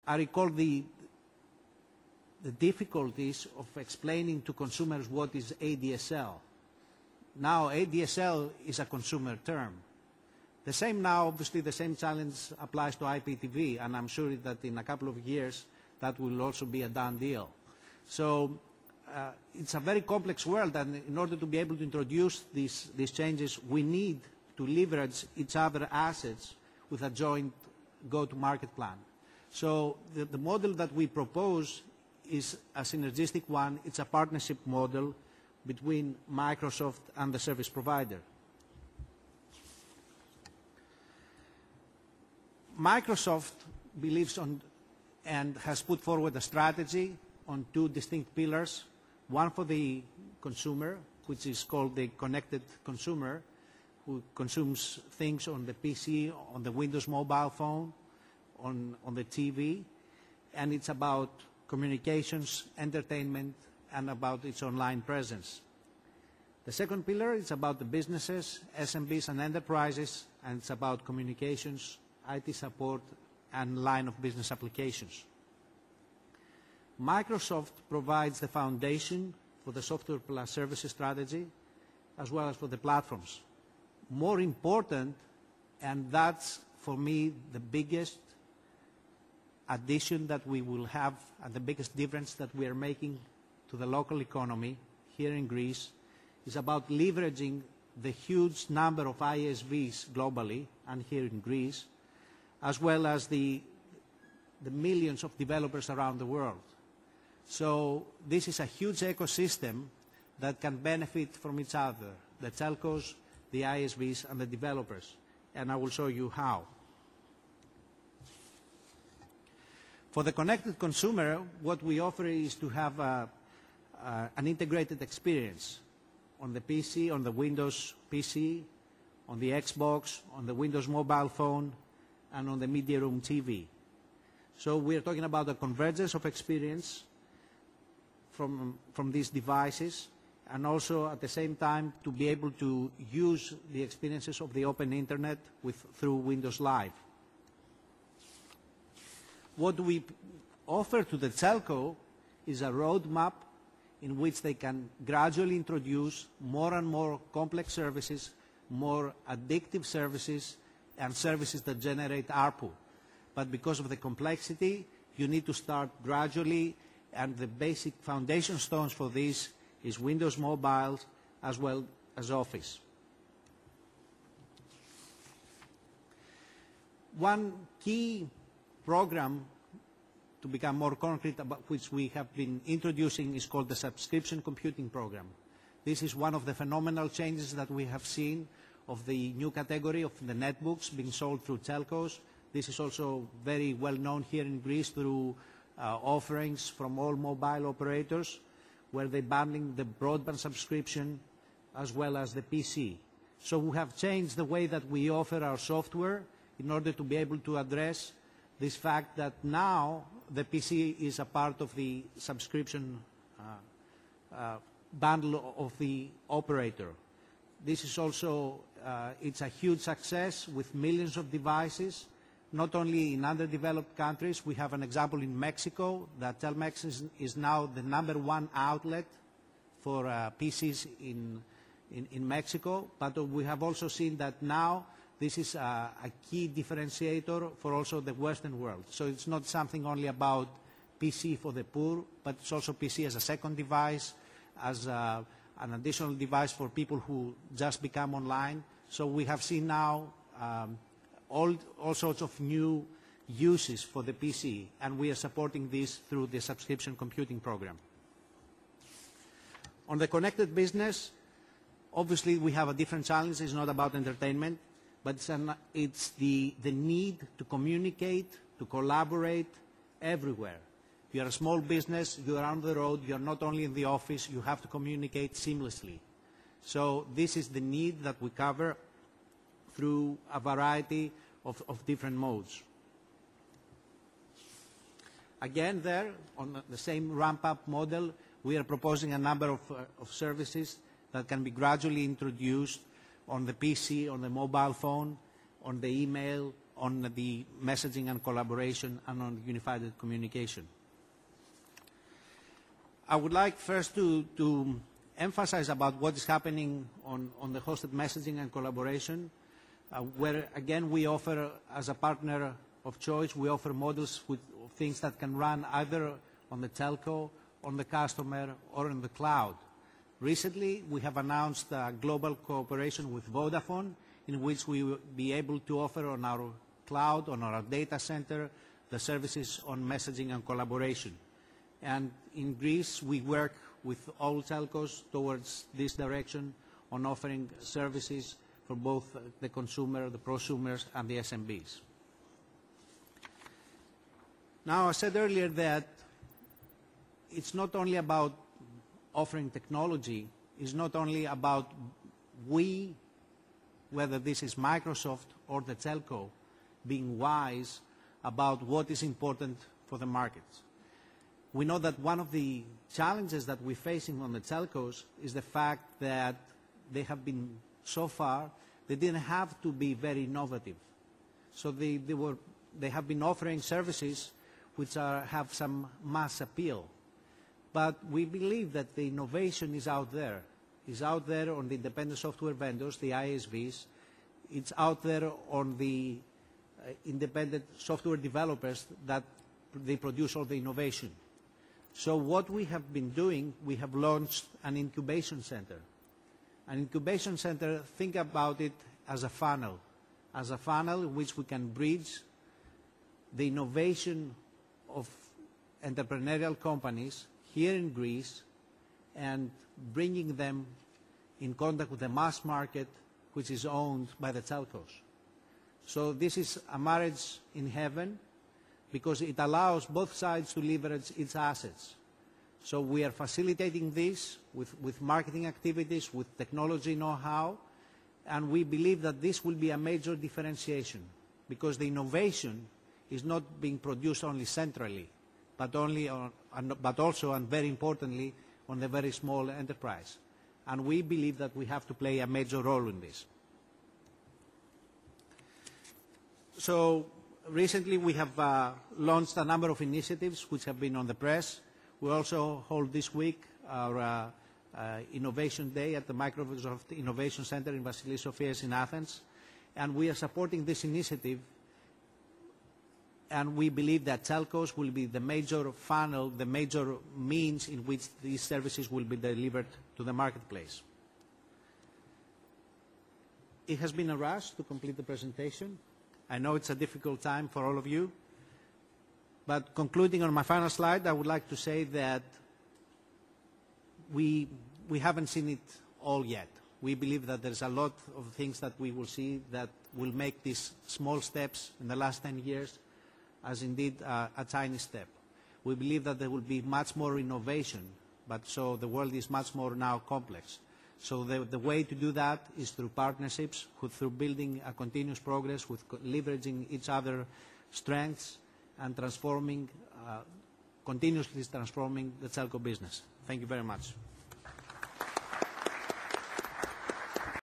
I recall the difficulties of explaining to consumers what is ADSL. Now, ADSL is a consumer term. The same now, obviously, the same challenge applies to IPTV, and I'm sure that in a couple of years that will also be a done deal. So it's a very complex world, and in order to be able to introduce these changes, we need to leverage each other's assets with a joint go-to-market plan. So the model that we propose is a synergistic one. It's a partnership model between Microsoft and the service provider. Microsoft believes on and has put forward a strategy on two distinct pillars, one for the consumer, which is called the connected consumer, who consumes things on the PC, on the Windows mobile phone, on the TV, and it's about communications, entertainment, and about its online presence. The second pillar is about the businesses, SMBs and enterprises, and it's about communications, IT support, and line of business applications. Microsoft provides the foundation for the software plus services strategy, as well as for the platforms. More important, and that's for me the biggest addition that we will have and the biggest difference that we are making to the local economy here in Greece, is about leveraging the huge number of ISVs globally and here in Greece, as well as the millions of developers around the world. So this is a huge ecosystem that can benefit from each other, the telcos, the ISVs, and the developers. And I will show you how. For the connected consumer, what we offer is to have an integrated experience on the PC, on the Windows PC, on the Xbox, on the Windows mobile phone, and on the Media Room TV. So we are talking about a convergence of experience from these devices, and also at the same time to be able to use the experiences of the open internet through Windows Live. What we offer to the telco is a roadmap in which they can gradually introduce more and more complex services, more addictive services, and services that generate ARPU. But because of the complexity, you need to start gradually, and the basic foundation stones for this is Windows Mobile as well as Office. One key program to become more concrete about which we have been introducing is called the Subscription Computing Program. This is one of the phenomenal changes that we have seen of the new category of the netbooks being sold through telcos. This is also very well known here in Greece through offerings from all mobile operators, where they're bundling the broadband subscription as well as the PC. So we have changed the way that we offer our software in order to be able to address this fact that now the PC is a part of the subscription bundle of the operator. This is also, it's a huge success with millions of devices, not only in underdeveloped countries. We have an example in Mexico, that Telmex is now the #1 outlet for PCs in Mexico, but we have also seen that now this is a key differentiator for also the Western world. So it's not something only about PC for the poor, but it's also PC as a second device, as an additional device for people who just become online. So we have seen now all sorts of new uses for the PC, and we are supporting this through the Subscription Computing Program. On the connected business, obviously we have a different challenge. It's not about entertainment, but it's the need to communicate, to collaborate everywhere. You are a small business, you are on the road, you are not only in the office, you have to communicate seamlessly. So this is the need that we cover through a variety of different modes. Again, there, on the same ramp-up model, we are proposing a number of services that can be gradually introduced on the PC, on the mobile phone, on the email, on the messaging and collaboration and on unified communication. I would like first to emphasize about what is happening on the hosted messaging and collaboration, where again we offer, as a partner of choice, we offer models with things that can run either on the telco, on the customer, or in the cloud. Recently, we have announced a global cooperation with Vodafone, in which we will be able to offer on our cloud, on our data center, the services on messaging and collaboration. And in Greece, we work with all telcos towards this direction on offering services for both the consumer, the prosumers, and the SMBs. Now, I said earlier that it's not only about offering technology, it's not only about we, whether this is Microsoft or the telco, being wise about what is important for the markets. We know that one of the challenges that we're facing on the telcos is the fact that they have been, so far, they didn't have to be very innovative. So they have been offering services which have some mass appeal. But we believe that the innovation is out there. It's out there on the independent software vendors, the ISVs. It's out there on the independent software developers that they produce all the innovation. So what we have been doing, we have launched an incubation center. An incubation center, think about it as a funnel in which we can bridge the innovation of entrepreneurial companies here in Greece and bringing them in contact with the mass market, which is owned by the telcos. So this is a marriage in heaven, because it allows both sides to leverage its assets. So we are facilitating this with marketing activities, with technology know-how, and we believe that this will be a major differentiation, because the innovation is not being produced only centrally, but also, and very importantly, on the very small enterprise. And we believe that we have to play a major role in this. So recently we have launched a number of initiatives which have been on the press. We also hold this week our Innovation Day at the Microsoft Innovation Center in Vasilis Sofias in Athens. And we are supporting this initiative, and we believe that telcos will be the major funnel, the major means in which these services will be delivered to the marketplace. It has been a rush to complete the presentation. I know it's a difficult time for all of you, but concluding on my final slide, I would like to say that we haven't seen it all yet. We believe that there's a lot of things that we will see that will make these small steps in the last 10 years as indeed a tiny step. We believe that there will be much more innovation, but so the world is much more now complex. So the way to do that is through partnerships, through building a continuous progress, with leveraging each other's strengths and transforming, continuously transforming the telco business. Thank you very much.